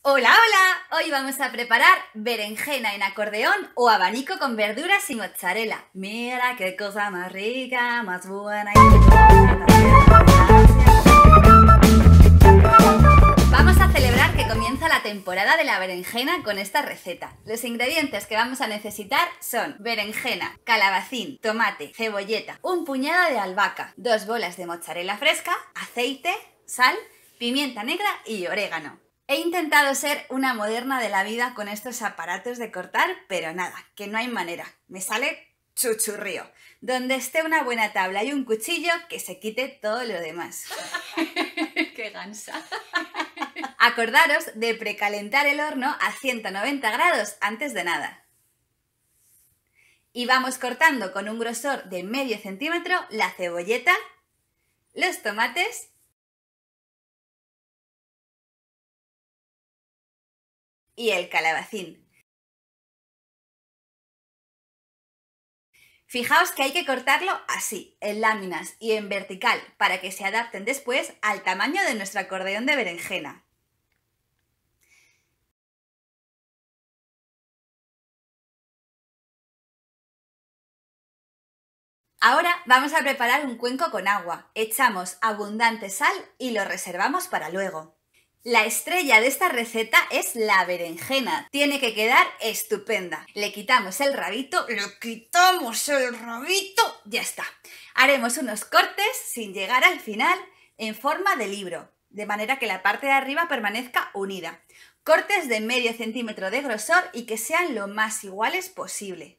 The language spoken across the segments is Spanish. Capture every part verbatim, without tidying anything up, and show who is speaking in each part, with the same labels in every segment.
Speaker 1: Hola, hola, hoy vamos a preparar berenjena en acordeón o abanico con verduras y mozzarella. Mira qué cosa más rica, más buena y buena. Vamos a celebrar que comienza la temporada de la berenjena con esta receta. Los ingredientes que vamos a necesitar son berenjena, calabacín, tomate, cebolleta, un puñado de albahaca, dos bolas de mozzarella fresca, aceite, sal, pimienta negra y orégano. He intentado ser una moderna de la vida con estos aparatos de cortar, pero nada, que no hay manera. Me sale chuchurrío. Donde esté una buena tabla y un cuchillo, que se quite todo lo demás.
Speaker 2: ¡Qué gansa!
Speaker 1: Acordaros de precalentar el horno a ciento noventa grados antes de nada. Y vamos cortando con un grosor de medio centímetro la cebolleta, los tomates y el calabacín. Fijaos que hay que cortarlo así, en láminas y en vertical, para que se adapten después al tamaño de nuestro acordeón de berenjena. Ahora vamos a preparar un cuenco con agua. Echamos abundante sal y lo reservamos para luego. La estrella de esta receta es la berenjena. Tiene que quedar estupenda. Le quitamos el rabito, le quitamos el rabito, ya está. Haremos unos cortes sin llegar al final en forma de libro, de manera que la parte de arriba permanezca unida. Cortes de medio centímetro de grosor y que sean lo más iguales posible.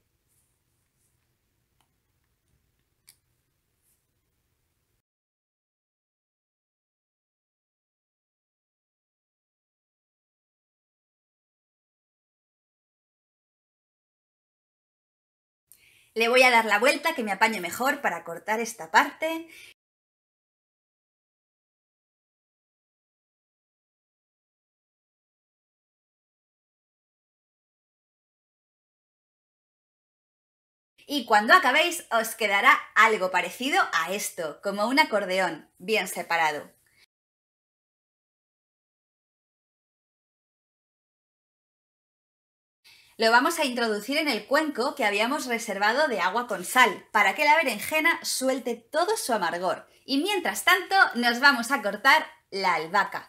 Speaker 1: Le voy a dar la vuelta que me apañe mejor para cortar esta parte. Y cuando acabéis os quedará algo parecido a esto, como un acordeón, bien separado. Lo vamos a introducir en el cuenco que habíamos reservado de agua con sal, para que la berenjena suelte todo su amargor. Y mientras tanto nos vamos a cortar la albahaca.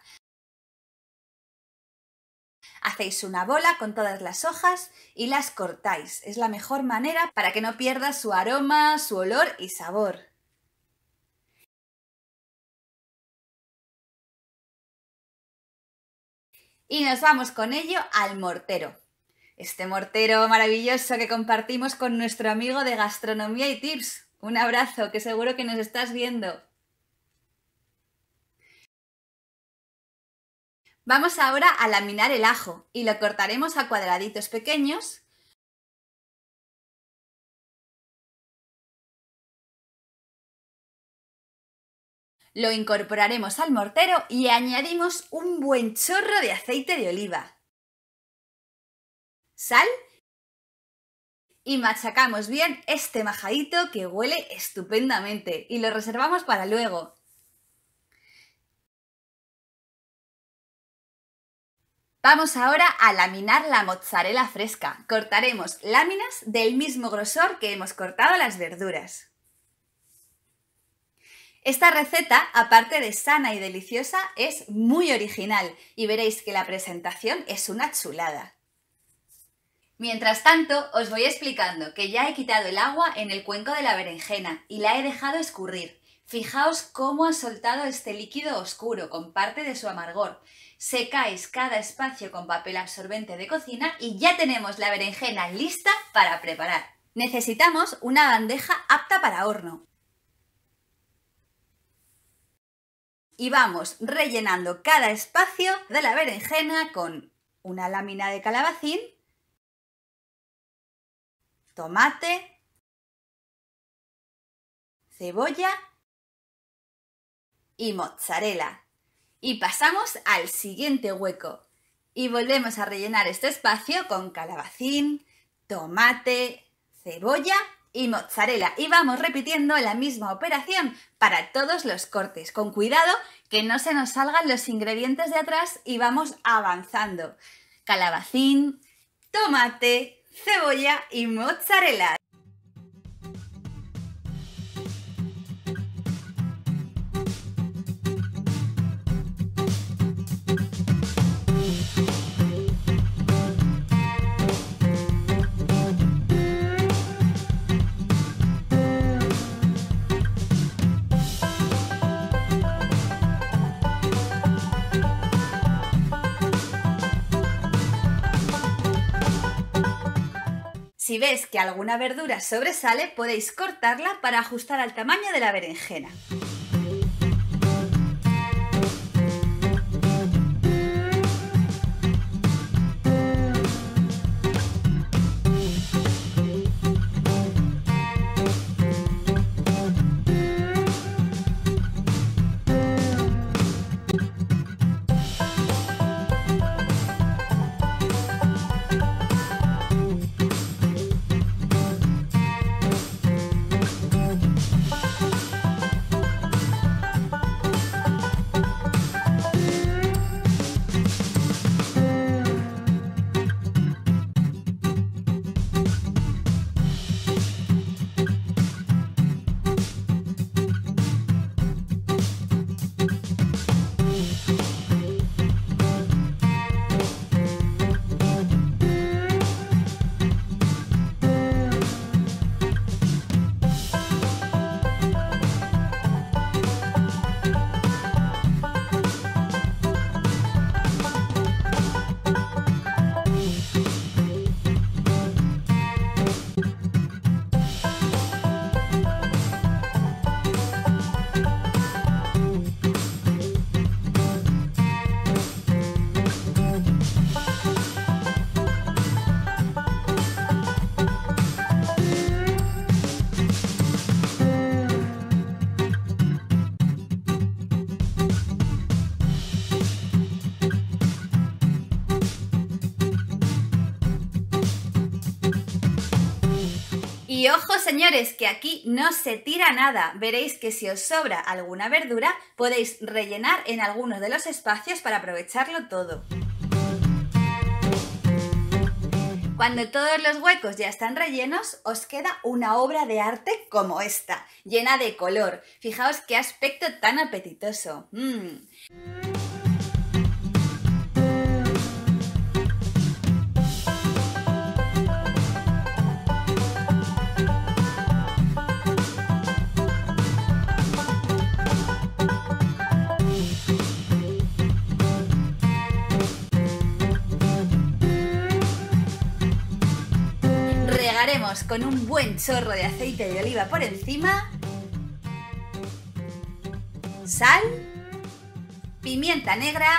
Speaker 1: Hacéis una bola con todas las hojas y las cortáis. Es la mejor manera para que no pierda su aroma, su olor y sabor. Y nos vamos con ello al mortero. Este mortero maravilloso que compartimos con nuestro amigo de Gastronomía y Tips. Un abrazo, que seguro que nos estás viendo. Vamos ahora a laminar el ajo y lo cortaremos a cuadraditos pequeños. Lo incorporaremos al mortero y añadimos un buen chorro de aceite de oliva, sal y machacamos bien este majadito que huele estupendamente y lo reservamos para luego. Vamos ahora a laminar la mozzarella fresca. Cortaremos láminas del mismo grosor que hemos cortado las verduras. Esta receta, aparte de sana y deliciosa, es muy original y veréis que la presentación es una chulada. Mientras tanto, os voy explicando que ya he quitado el agua en el cuenco de la berenjena y la he dejado escurrir. Fijaos cómo ha soltado este líquido oscuro con parte de su amargor. Secáis cada espacio con papel absorbente de cocina y ya tenemos la berenjena lista para preparar. Necesitamos una bandeja apta para horno. Y vamos rellenando cada espacio de la berenjena con una lámina de calabacín, tomate, cebolla y mozzarella. Y pasamos al siguiente hueco y volvemos a rellenar este espacio con calabacín, tomate, cebolla y mozzarella. Y vamos repitiendo la misma operación para todos los cortes. Con cuidado que no se nos salgan los ingredientes de atrás y vamos avanzando. Calabacín, tomate, cebolla y mozzarella. Si ves que alguna verdura sobresale, podéis cortarla para ajustar al tamaño de la berenjena. Y ojo señores, que aquí no se tira nada. Veréis que si os sobra alguna verdura, podéis rellenar en alguno de los espacios para aprovecharlo todo. Cuando todos los huecos ya están rellenos, os queda una obra de arte como esta, llena de color. Fijaos qué aspecto tan apetitoso. ¡Mmm! Regaremos con un buen chorro de aceite de oliva por encima, sal, pimienta negra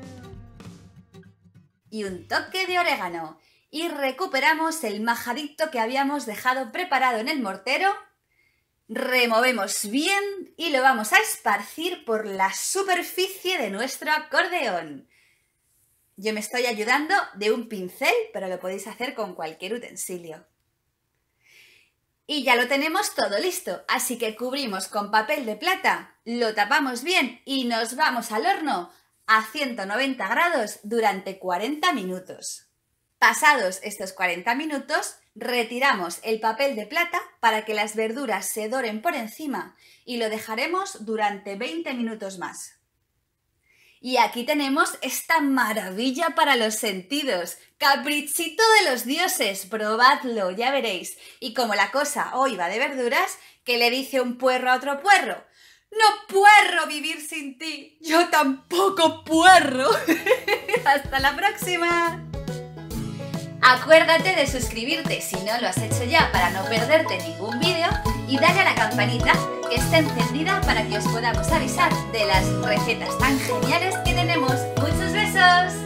Speaker 1: y un toque de orégano. Y recuperamos el majadito que habíamos dejado preparado en el mortero, removemos bien y lo vamos a esparcir por la superficie de nuestro acordeón. Yo me estoy ayudando de un pincel, pero lo podéis hacer con cualquier utensilio. Y ya lo tenemos todo listo, así que cubrimos con papel de plata, lo tapamos bien y nos vamos al horno a ciento noventa grados durante cuarenta minutos. Pasados estos cuarenta minutos, retiramos el papel de plata para que las verduras se doren por encima y lo dejaremos durante veinte minutos más. Y aquí tenemos esta maravilla para los sentidos, caprichito de los dioses, probadlo, ya veréis. Y como la cosa hoy va de verduras, ¿qué le dice un puerro a otro puerro? ¡No puerro vivir sin ti! ¡Yo tampoco puerro! ¡Hasta la próxima! Acuérdate de suscribirte si no lo has hecho ya para no perderte ningún vídeo y dale a la campanita que esté encendida para que os podamos avisar de las recetas tan geniales que tenemos. ¡Muchos besos!